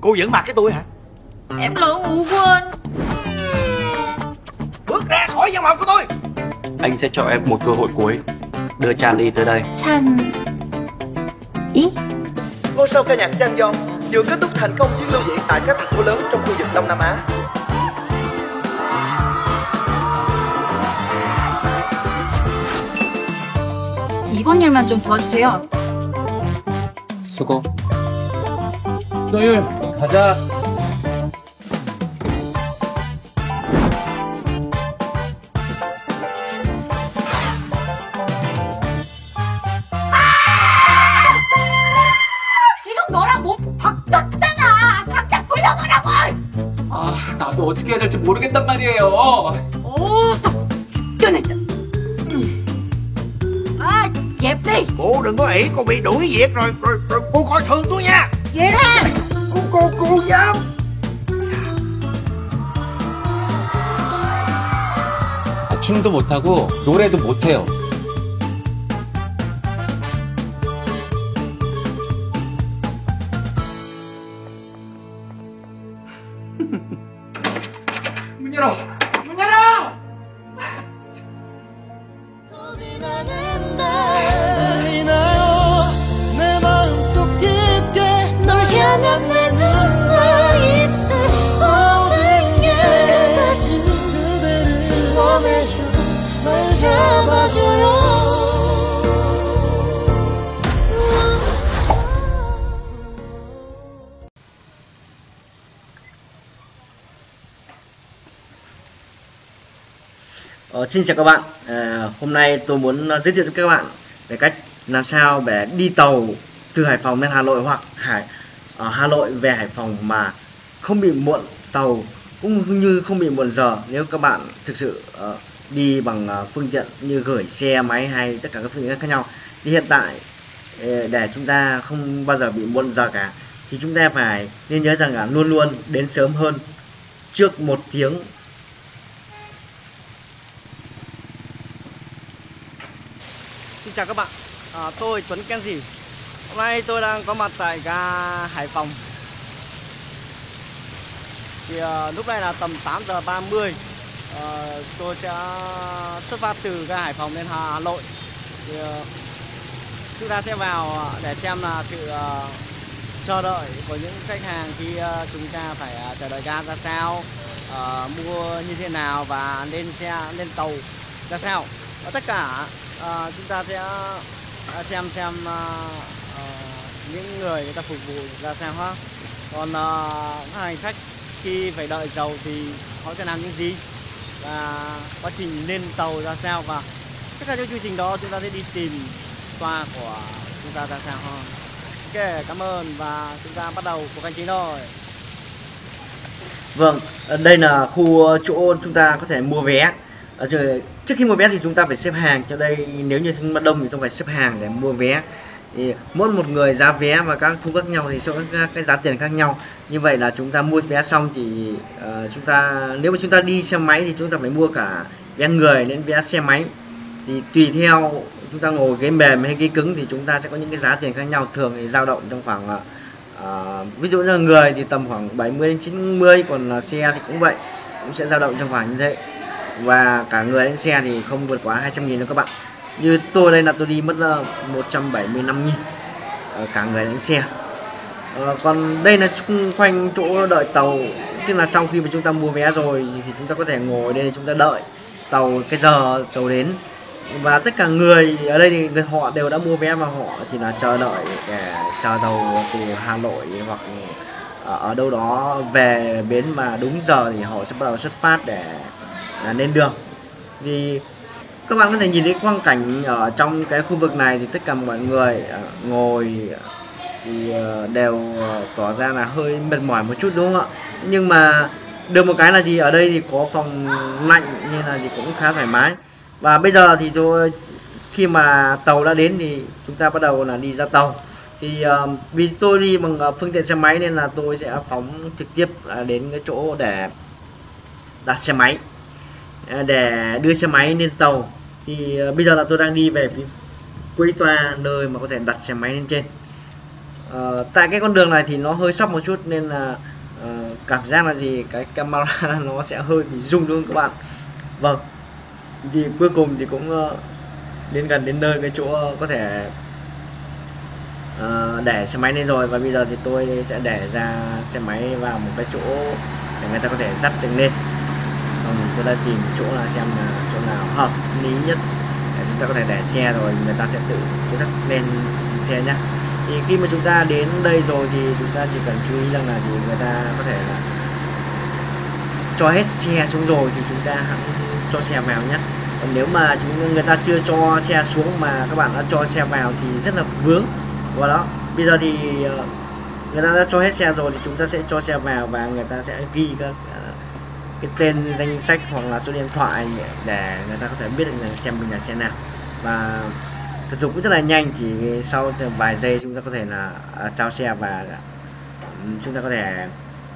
Cô vẫn mặc cái tôi hả? Em lỡ ngủ quên. Bước ra khỏi văn phòng của tôi. Anh sẽ cho em một cơ hội cuối. Đưa Chan Y tới đây. Chan Y? Ngôi sao ca nhạc Chan Yeon vừa kết thúc thành công chuyến lưu diễn tại các thành phố lớn trong khu vực Đông Nam Á. 이번 일만 좀 도와주세요. 수고. 소율, 가자. 지금 너랑 몸 바뀌었잖아. 당장 불려가라고. 아, 나도 어떻게 해야 될지 모르겠단 말이에요. 오, 쫓겨냈죠. 아, dẹp đi. Cô đừng có ỷ, cô bị đuổi việc rồi cô coi thường tôi nha. Về ra. Cô dám. 춤도 못하고 노래도 못해요. 문 열어! 문 열어! 들리나요 내 마음속 깊게 널 향한 내 눈과 입술 모든 게 그대를 원해요 날 잡아줘요 Xin chào các bạn. Hôm nay tôi muốn giới thiệu cho các bạn về cách làm sao để đi tàu từ Hải Phòng lên Hà Nội hoặc Hà Nội về Hải Phòng mà không bị muộn tàu cũng như không bị muộn giờ nếu các bạn thực sự đi bằng phương tiện như gửi xe máy hay tất cả các phương tiện khác nhau. Thì hiện tại để chúng ta không bao giờ bị muộn giờ cả thì chúng ta phải nên nhớ rằng là luôn luôn đến sớm hơn trước 1 tiếng. Xin chào các bạn, tôi Tuấn Kenji. Hôm nay tôi đang có mặt tại ga Hải Phòng. Thì lúc này là tầm 8 giờ 30. Tôi sẽ xuất phát từ ga Hải Phòng lên Hà Nội. Thì chúng ta sẽ vào để xem là sự chờ đợi của những khách hàng khi chúng ta phải chờ đợi ga ra sao, mua như thế nào và lên tàu ra sao. Và tất cả chúng ta sẽ xem những người ta phục vụ ra sao ha. Còn các hành khách khi phải đợi tàu thì họ sẽ làm những gì và quá trình lên tàu ra sao, và tất cả trong chương trình đó chúng ta sẽ đi tìm toa của chúng ta ra sao ha. Ok, cảm ơn và chúng ta bắt đầu cuộc hành trình thôi. Vâng, đây là khu chỗ chúng ta có thể mua vé. Trước khi mua vé thì chúng ta phải xếp hàng. Cho đây nếu như chúng đông thì tôi phải xếp hàng để mua vé. Thì mỗi một người giá vé và các thu khác nhau thì sẽ có các cái giá tiền khác nhau. Như vậy là chúng ta mua vé xong thì nếu mà chúng ta đi xe máy thì chúng ta phải mua cả vé người đến vé xe máy. Thì tùy theo chúng ta ngồi ghế mềm hay ghế cứng thì chúng ta sẽ có những cái giá tiền khác nhau. Thường thì dao động trong khoảng ví dụ như là người thì tầm khoảng 70 đến 90, còn là xe thì cũng vậy, cũng sẽ dao động trong khoảng như thế. Và cả người lên xe thì không vượt quá 200.000 đâu các bạn. Như tôi đây là tôi đi mất 175.000 cả người lên xe. Còn đây là xung quanh chỗ đợi tàu, tức là sau khi mà chúng ta mua vé rồi thì chúng ta có thể ngồi đây để chúng ta đợi tàu, cái giờ tàu đến. Và tất cả người ở đây thì họ đều đã mua vé và họ chỉ là chờ đợi để chờ tàu từ Hà Nội hoặc ở đâu đó về bến mà đúng giờ thì họ sẽ bắt đầu xuất phát để lên đường. Thì các bạn có thể nhìn thấy quang cảnh ở trong cái khu vực này thì tất cả mọi người ngồi thì đều tỏ ra là hơi mệt mỏi một chút, đúng không ạ? Nhưng mà được một cái là gì, ở đây thì có phòng lạnh nên là gì cũng khá thoải mái. Và bây giờ thì khi mà tàu đã đến thì chúng ta bắt đầu là đi ra tàu. Thì vì tôi đi bằng phương tiện xe máy nên là tôi sẽ phóng trực tiếp đến cái chỗ để đặt xe máy, để đưa xe máy lên tàu. Thì bây giờ là tôi đang đi về phía cuối toa nơi mà có thể đặt xe máy lên trên. Tại cái con đường này thì nó hơi sóc một chút nên là cảm giác là gì cái camera nó sẽ hơi bị rung luôn các bạn. Vâng, thì cuối cùng thì cũng đến gần đến nơi cái chỗ có thể để xe máy lên rồi, và bây giờ thì tôi sẽ để ra xe máy vào một cái chỗ để người ta có thể dắt được lên. Tôi đã tìm chỗ là xem là chỗ nào hợp lý nhất để chúng ta có thể để xe, rồi người ta sẽ tự dắt lên xe nhé. Thì khi mà chúng ta đến đây rồi thì chúng ta chỉ cần chú ý rằng là gì người ta có thể là cho hết xe xuống rồi thì chúng ta hãy cho xe vào nhé. Còn nếu mà người ta chưa cho xe xuống mà các bạn đã cho xe vào thì rất là vướng. Và đó, bây giờ thì người ta đã cho hết xe rồi thì chúng ta sẽ cho xe vào và người ta sẽ ghi các cái tên danh sách hoặc là số điện thoại để người ta có thể biết được là xem mình là xe nào. Và thủ tục cũng rất là nhanh, chỉ sau vài giây chúng ta có thể là trao xe và chúng ta có thể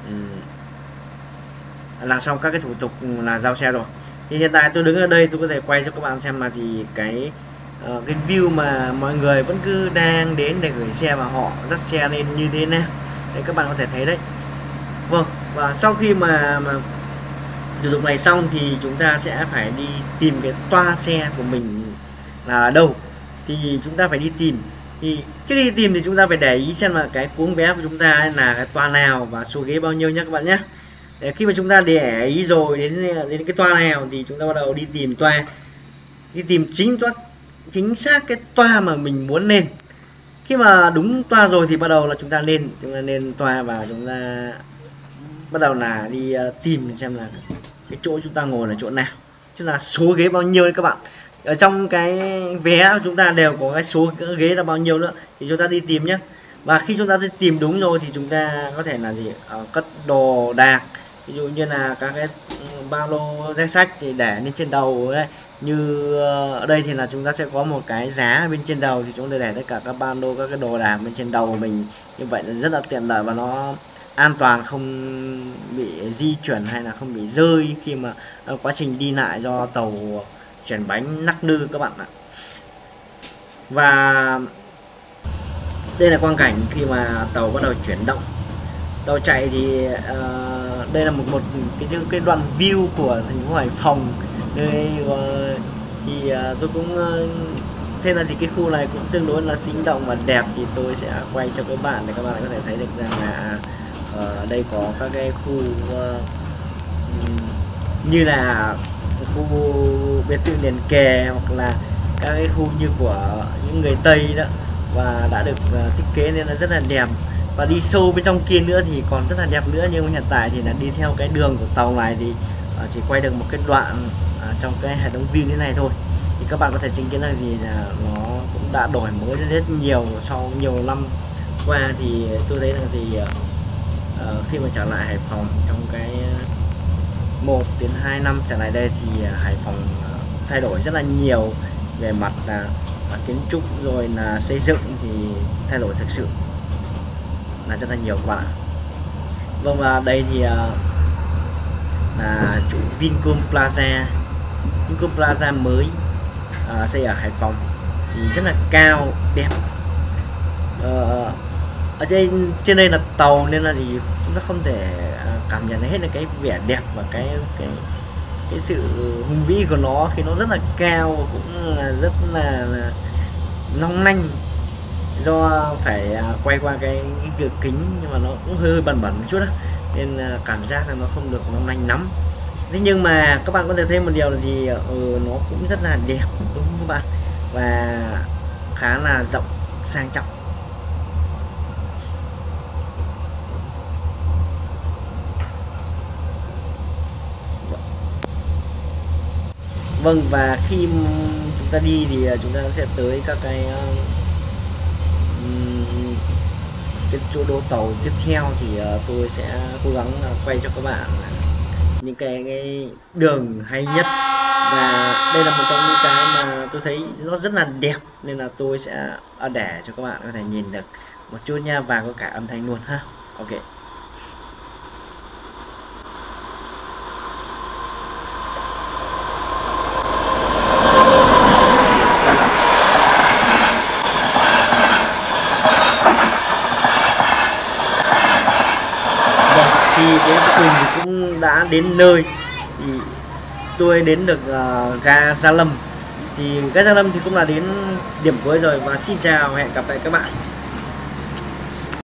làm xong các cái thủ tục là giao xe rồi. Thì hiện tại tôi đứng ở đây tôi có thể quay cho các bạn xem là gì cái view mà mọi người vẫn cứ đang đến để gửi xe và họ dắt xe lên như thế nào. Đấy, các bạn có thể thấy đấy. Vâng, và sau khi mà thủ tục này xong thì chúng ta sẽ phải đi tìm cái toa xe của mình là ở đâu. Thì chúng ta phải đi tìm. Thì trước khi tìm thì chúng ta phải để ý xem là cái cuống vé của chúng ta là cái toa nào và số ghế bao nhiêu nhé các bạn nhé. Để khi mà chúng ta để ý rồi đến cái toa nào thì chúng ta bắt đầu đi tìm toa, đi tìm chính xác cái toa mà mình muốn lên. Khi mà đúng toa rồi thì bắt đầu là chúng ta lên toa và chúng ta bắt đầu là đi tìm xem là cái chỗ chúng ta ngồi là chỗ nào, chứ là số ghế bao nhiêu đấy các bạn. Ở trong cái vé chúng ta đều có cái số ghế là bao nhiêu nữa thì chúng ta đi tìm nhé. Và khi chúng ta đi tìm đúng rồi thì chúng ta có thể là gì cất đồ đạc, ví dụ như là các cái ba lô danh sách thì để lên trên đầu đấy. Như ở đây thì là chúng ta sẽ có một cái giá bên trên đầu thì chúng ta để tất cả các ba lô, các cái đồ đạc bên trên đầu của mình. Như vậy là rất là tiện lợi và nó an toàn, không bị di chuyển hay là không bị rơi khi mà quá trình đi lại do tàu chuyển bánh nắc nư các bạn ạ. Và đây là quang cảnh khi mà tàu bắt đầu chuyển động, tàu chạy thì đây là một cái đoạn view của thành phố Hải Phòng. Đây thì tôi cũng thêm là gì cái khu này cũng tương đối là sinh động và đẹp, thì tôi sẽ quay cho các bạn để các bạn có thể thấy được rằng là ở đây có các cái khu như là khu biệt thự liền kề hoặc là các cái khu như của những người Tây đó, và đã được thiết kế nên là rất là đẹp. Và đi sâu bên trong kia nữa thì còn rất là đẹp nữa, nhưng hiện tại thì là đi theo cái đường của tàu này thì chỉ quay được một cái đoạn trong cái hệ thống view thế này thôi. Thì các bạn có thể chứng kiến là gì là nó cũng đã đổi mới rất nhiều sau nhiều năm qua. Thì tôi thấy là gì khi mà trở lại Hải Phòng trong cái 1 đến 2 năm trở lại đây thì Hải Phòng thay đổi rất là nhiều về mặt kiến trúc rồi là xây dựng, thì thay đổi thực sự là rất là nhiều các bạn. Vâng, và đây thì là chủ Vincom Plaza mới xây ở Hải Phòng thì rất là cao đẹp. Ở trên đây là tàu nên là gì chúng ta không thể cảm nhận hết được cái vẻ đẹp và cái sự hùng vĩ của nó khi nó rất là cao và cũng là rất là long lanh, do phải quay qua cái cửa kính nhưng mà nó cũng hơi bẩn một chút đó, nên cảm giác rằng nó không được long lanh lắm. Thế nhưng mà các bạn có thể thấy một điều là gì nó cũng rất là đẹp đúng không các bạn, và khá là rộng sang trọng. Vâng, và khi chúng ta đi thì chúng ta sẽ tới các cái chỗ đỗ tàu tiếp theo, thì tôi sẽ cố gắng quay cho các bạn những cái đường hay nhất. Và đây là một trong những cái mà tôi thấy nó rất là đẹp nên là tôi sẽ để cho các bạn có thể nhìn được một chút nha, và có cả âm thanh luôn ha. Ok. thì đến cuối cùng thì cũng đã đến nơi. Thì tôi đến được ga Gia Lâm. Thì ga Gia Lâm thì cũng là đến điểm cuối rồi, và xin chào, hẹn gặp lại các bạn.